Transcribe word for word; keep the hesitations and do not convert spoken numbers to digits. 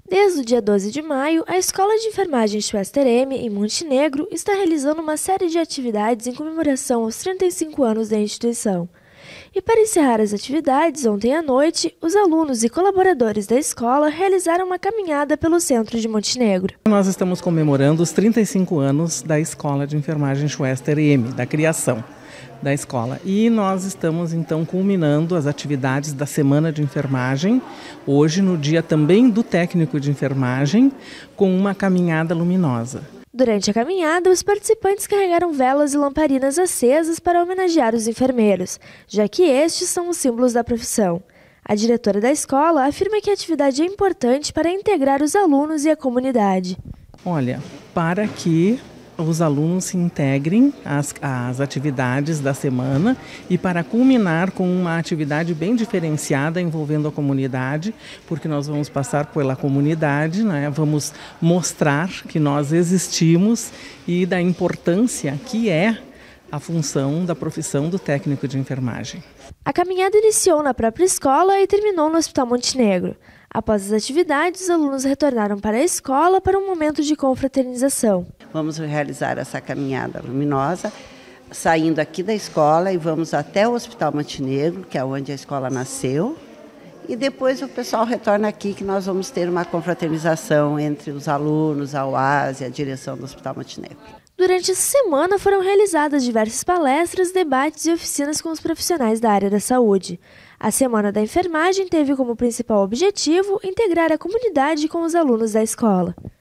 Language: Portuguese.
Desde o dia doze de maio, a Escola de Enfermagem Schwester M, em Montenegro, está realizando uma série de atividades em comemoração aos trinta e cinco anos da instituição. E para encerrar as atividades, ontem à noite, os alunos e colaboradores da escola realizaram uma caminhada pelo centro de Montenegro. Nós estamos comemorando os trinta e cinco anos da Escola de Enfermagem Schwester M, da criação da escola. E nós estamos então culminando as atividades da Semana de Enfermagem, hoje no dia também do técnico de enfermagem, com uma caminhada luminosa. Durante a caminhada, os participantes carregaram velas e lamparinas acesas para homenagear os enfermeiros, já que estes são os símbolos da profissão. A diretora da escola afirma que a atividade é importante para integrar os alunos e a comunidade. Olha, para que os alunos se integrem às, às atividades da semana e para culminar com uma atividade bem diferenciada envolvendo a comunidade, porque nós vamos passar pela comunidade, né? Vamos mostrar que nós existimos e da importância que é a função da profissão do técnico de enfermagem. A caminhada iniciou na própria escola e terminou no Hospital Montenegro. Após as atividades, os alunos retornaram para a escola para um momento de confraternização. Vamos realizar essa caminhada luminosa, saindo aqui da escola e vamos até o Hospital Montenegro, que é onde a escola nasceu. E depois o pessoal retorna aqui, que nós vamos ter uma confraternização entre os alunos, a U A S e a direção do Hospital Montenegro. Durante essa semana foram realizadas diversas palestras, debates e oficinas com os profissionais da área da saúde. A Semana da Enfermagem teve como principal objetivo integrar a comunidade com os alunos da escola.